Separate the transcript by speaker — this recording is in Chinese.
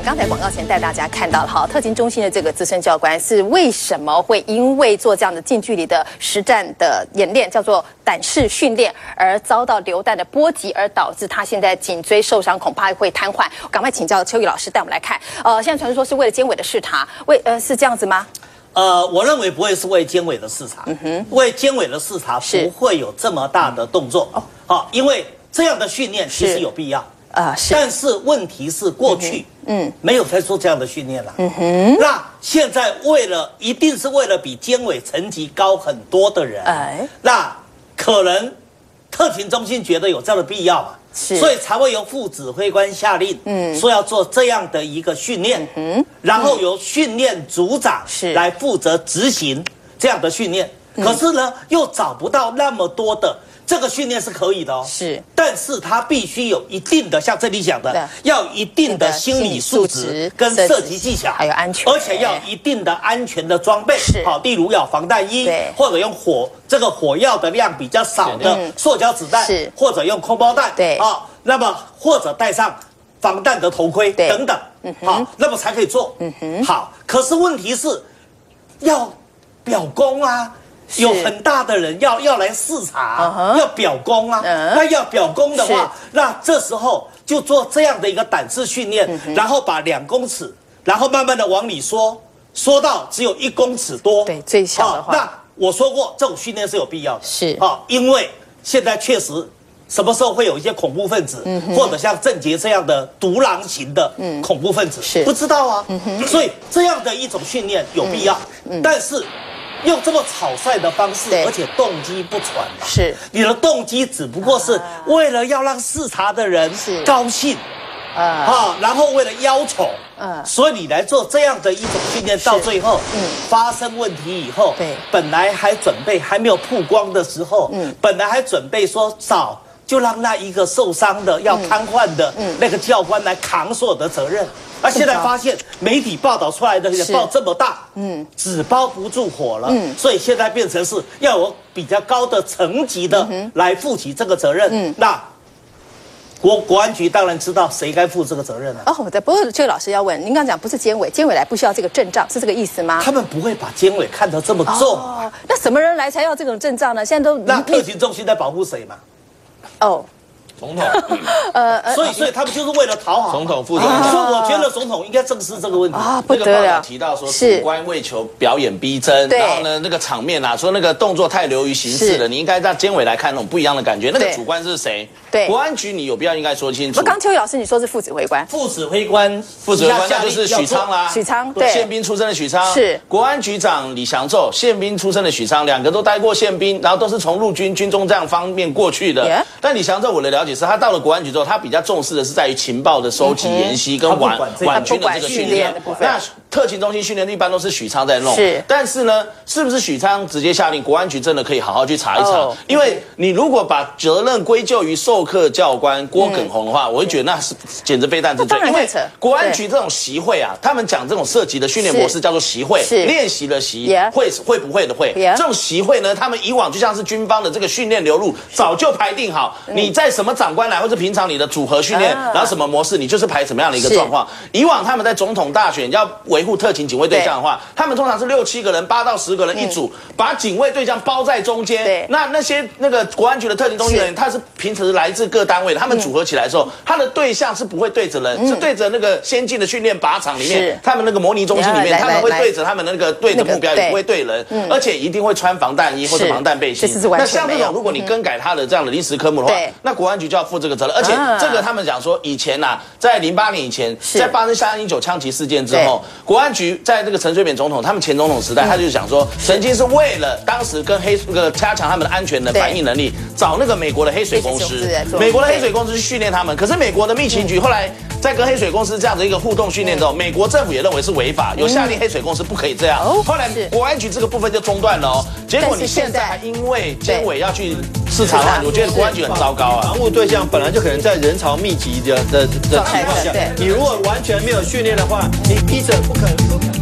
Speaker 1: 刚才广告前带大家看到了，好，特勤中心的这个资深教官是为什么会因为做这样的近距离的实战的演练，叫做胆识训练，而遭到流弹的波及，而导致他现在颈椎受伤，恐怕会瘫痪。赶快请教邱毅老师带我们来看。现在传说是为了监委的视察，是这样子吗？
Speaker 2: 我认为不会是为监委的视察，为监委的视察不会有这么大的动作。好，因为这样的训练其实有必要。但是问题是过去没有在做这样的训练了。那现在一定是为了比监委层级高很多的人，那可能特勤中心觉得有这样的必要嘛，所以才会由副指挥官下令，说要做这样的一个训练，然后由训练组长来负责执行这样的训练。可是呢，又找不到那么多的。这个训练是可以的哦，但是它必须有一定的，像这里讲的，要一定的心理素质跟射击技巧，
Speaker 1: 还有安全，
Speaker 2: 而且要一定的安全的装备，好，例如要防弹衣，或者用火药的量比较少的塑胶子弹，或者用空包弹，那么或者戴上防弹的头盔等等，好，那么才可以做，好，可是问题是要表功啊。有很大的人要来视察，要表功啊。那要表功的话，那这时候就做这样的一个胆识训练，然后把2公尺，然后慢慢的往里缩到只有1公尺多。
Speaker 1: 对，最小的话。
Speaker 2: 那我说过，这种训练是有必要的。因为现在确实什么时候会有一些恐怖分子，或者像郑捷这样的独狼型的恐怖分子，不知道啊。所以这样的一种训练有必要，但是。用这么草率的方式，而且动机不纯嘛，你的动机只不过是为了要让视察的人高兴，然后为了邀宠，所以你来做这样的一种训练，到最后发生问题以后，本来还准备还没有曝光的时候，本来还准备说就让那一个受伤的要瘫痪的那个教官来扛所有的责任。现在发现媒体报道出来的报这么大，纸包不住火了，所以现在变成是要有比较高的层级的来负起这个责任。那国安局当然知道谁该负这个责任了。
Speaker 1: 不过这个老师要问，您刚讲不是监委来不需要这个阵仗，是这个意思吗？
Speaker 2: 他们不会把监委看得这么重。
Speaker 1: 那什么人来才要这种阵仗呢？现在都
Speaker 2: 那特勤中心在保护谁嘛？总统，所以他们就是为了讨好
Speaker 3: 总统副总统。
Speaker 2: 所以我觉得总统应该正视这个问题
Speaker 1: 不得了。
Speaker 3: 那个报道提到说，主官为求表演逼真，然后呢，那个场面啊，说那个动作太流于形式了，你应该让监委来看那种不一样的感觉。那个主官是谁？国安局你有必要应该说清楚。
Speaker 1: 刚邱毅老师你说是副指挥官，
Speaker 2: 副指挥官
Speaker 3: 那就是许昌啦，
Speaker 1: 对，
Speaker 3: 宪兵出身的许昌
Speaker 1: 是
Speaker 3: 国安局长李祥宙，宪兵出身的许昌，2个都待过宪兵，然后都是从陆军、军中这样方面过去的。但李祥宙我的了解是他到了国安局之后，他比较重视的是在于情报的收集、研析跟婉军的这个训练。那特勤中心训练一般都是许昌在弄，但是呢，是不是许昌直接下令国安局真的可以好好去查一查？因为你如果把责任归咎于授课教官郭耿宏的话，我会觉得那是简直非战之罪。因为国安局这种习会啊，他们讲这种涉及的训练模式叫做习会，练习的习，会不会的会。这种习会呢，他们以往就像是军方的这个训练流入，早就排定好，你在什么长官来，或是平常你的组合训练，然后什么模式，你就是排什么样的一个状况。以往他们在总统大选要维护特勤警卫对象的话，他们通常是6、7个人，8到10个人一组，把警卫对象包在中间。那些国安局的特勤中心人员，他是平时来自各单位的，他们组合起来的时候，他的对象是不会对着人，是对着那个先进的训练靶场里面，他们那个模拟中心里面，他们会对着他们那个对着目标，也不会对人，而且一定会穿防弹衣或者防弹背心。那像这种，如果你更改他的这样的临时科目的话，那国安局就要负这个责任。而且这个他们讲说，以前呐，在08年以前，在发生319枪击事件之后，国安局在这个陈水扁总统，他们前总统时代，他就想说，曾经是为了当时跟加强他们的安全的反应能力，找那个美国的黑水公司，美国的黑水公司去训练他们。可是美国的密情局后来在跟黑水公司这样的一个互动训练之后，美国政府也认为是违法，有下令黑水公司不可以这样。后来国安局这个部分就中断了哦。结果你现在还因为监委要去视察的话，我觉得国安局很糟糕啊。
Speaker 4: 防务对象本来就可能在人潮密集的情况下，你如果完全没有训练的话，你依着不可能。